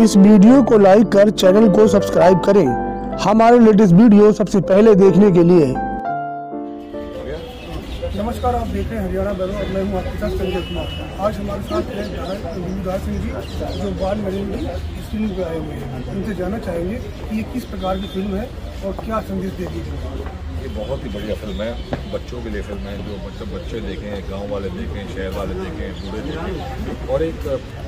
इस वीडियो को लाइक कर चैनल को सब्सक्राइब करें हमारे लेटेस्ट वीडियो सबसे पहले देखने के लिए। नमस्कार, आप देख रहे हैं हरियाणा बैरो और मैं हूँ आपके साथ संजय कुमार। आज हमारे साथ है सिंह जी जो बाल नरेंद्र की फिल्म पे आए हुए हैं। उनसे जानना चाहेंगे कि ये किस प्रकार की फिल्म है और क्या संदेश देती है। ये बहुत ही बढ़िया फिल्म है, बच्चों के लिए फिल्म है जो मतलब बच्चे देखें, गांव वाले देखें, शहर वाले देखें, बूढ़े देखें। और एक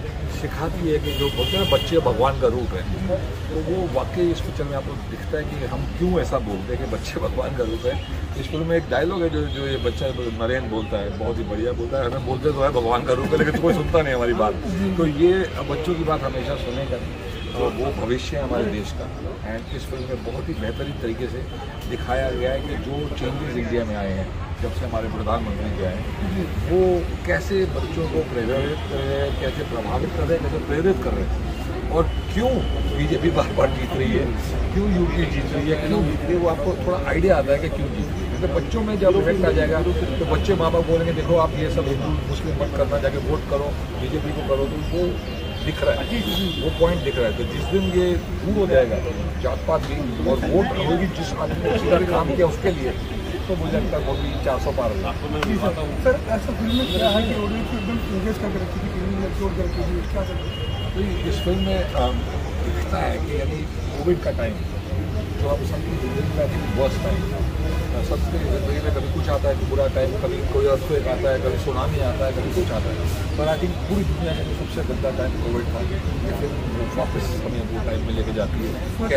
सिखाती है कि जो बोलते हैं बच्चे भगवान का रूप है, तो वो वाकई इस पिक्चर में आपको दिखता है कि हम क्यों ऐसा बोलते हैं कि बच्चे भगवान का रूप है। इस फिल्म में एक डायलॉग है जो ये बच्चा नरेंद्र बोलता है, बहुत ही बढ़िया बोलता है। हमें बोलते तो है भगवान का रूप है, लेकिन कोई सुनता नहीं हमारी बात। तो ये बच्चों की बात हमेशा सुनेगा, तो वो भविष्य है हमारे देश का। एंड इस फिल्म में बहुत ही बेहतरीन तरीके से दिखाया गया है कि जो चेंजेस इंडिया में आए हैं जब से हमारे प्रधानमंत्री जो आए, वो कैसे बच्चों को प्रेरित कर रहे हैं, कैसे प्रभावित कर रहे हैं, कैसे प्रेरित कर रहे हैं, और क्यों बीजेपी बार बार जीत रही है, क्यों यूपी जीत रही है, क्यों जीत रही है, वो आपको थोड़ा आइडिया आता है कि क्यों जीत रही है। क्योंकि बच्चों में जब इफेक्ट आ जाएगा तो बच्चे माँ बाप बोलेंगे देखो आप ये सब हिंदू मुस्लिम मत करना, जाके वोट करो, बीजेपी को करो, तो वो दिख रहा है, वो पॉइंट दिख रहा है। तो जिस दिन ये दूर हो जाएगा जात पात भी और वोट होगी जिस आदमी ने सीधा काम किया उसके लिए, तो मुझे लगता है मोदी 400 पार होगा। सर ऐसा फिल्म में क्या है कि ऑडियंस को एकदम इंगेज करके रखी थी, फिल्म में जोड़ करके दी, क्या तो इस फिल्म में दिखता है कि यानी कोविड का टाइम जो अब सबकी जिंदगी का वर्स्ट टाइम, सबकी जिंदगी में कभी कुछ आता है बुरा टाइम, कभी कोई अर्थक्वेक आता है, कभी सुनामी आता है, कभी कुछ आता है, पर आई थिंक पूरी दुनिया में सबसे गंदा टाइम कोविड था। ये फिल्म वापस हमें वो टाइम में लेके जाती है,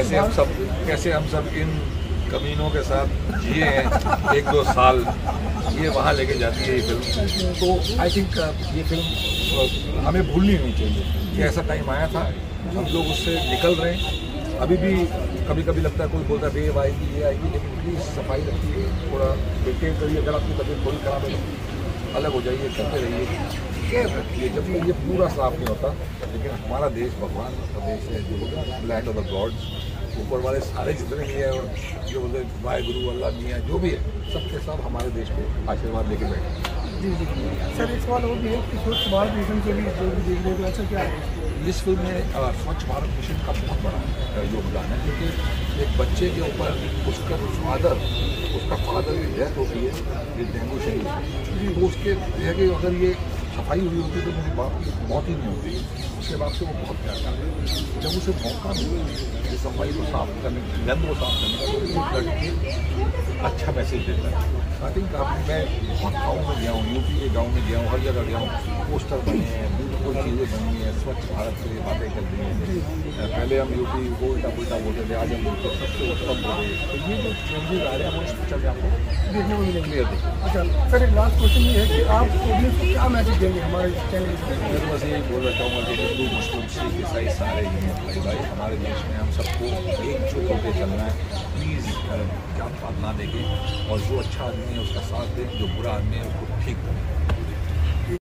कैसे हम सब इन कमीनों के साथ जिए हैं 1-2 साल, ये वहाँ लेके जाती है ये फिल्म। तो आई थिंक ये फिल्म हमें भूलनी नहीं चाहिए कि ऐसा टाइम आया था, हम लोग उससे निकल रहे हैं। अभी भी कभी कभी लगता है, कोई बोलता है वेव आएगी ये आएगी, लेकिन प्लीज़ सफाई रखिए, थोड़ा मेंटेन करिए। अगर आपकी तबीयत थोड़ी खराब है तो अलग हो जाइए, करते रहिए, केयर रखिए जब तक ये पूरा साफ नहीं होता। लेकिन हमारा देश भगवान का देश है, जो लैंड ऑफ द गॉड्स, ऊपर वाले सारे जितने भी हैं और जो बोलते वाहेगुरु अल्लाह मियाँ जो भी है, सबके सब हमारे देश को आशीर्वाद लेके बैठे। जी सर, एक सवाल वो भी है कि स्वच्छ भारत मिशन से भी जो भी देखने को ऐसा क्या है इस फिल्म में स्वच्छ भारत मिशन का बहुत बड़ा योगदान है, क्योंकि एक बच्चे के ऊपर उसका फादर की डेथ होती है ये डेंगू शरीर, तो उसके कि अगर ये सफाई हुई होती तो मेरे बाप की मौत ही नहीं होती। उसके बाद से वो बहुत प्यार करता है, जब उसे मौका मिले इस सफाई को साफ करने, गंद को साफ करने का, तो वो करके अच्छा मैसेज देता है। आई थिंक मैं बहुत गाँव में गया हूँ, यूपी के गाँव में गया हूँ, हर जगह गया हूँ, पोस्टर बने हैं, ब्यूटीफुल चीज़ें बनी हैं, स्वच्छ भारत से ये बातें चल रही हैं। पहले हम यूपी को उल्टा पुल्टा बोलते थे, आज हम बिल्कुल सबसे उत्तम बोले। तो ये जो चेंजेस आ रहे हैं वो इस पिक्चर में आपको देखने को मिलेंगे। क्लियर देखिए। अच्छा सर, एक लास्ट क्वेश्चन ये है कि आप ऑडियंस को क्या मैसेज देंगे हमारे चैनल पर। मैं तो बस यही बोलना चाहूँगा कि हिंदू मुस्लिम सिख ईसाई सारे ही हैं भाई, हमारे देश में हम सबको एकजुट होकर चलना है। प्लीज़ जात पात ना देखें, और जो अच्छा आदमी है उसका साथ दें, जो बुरा आदमी है उसको ठीक करें।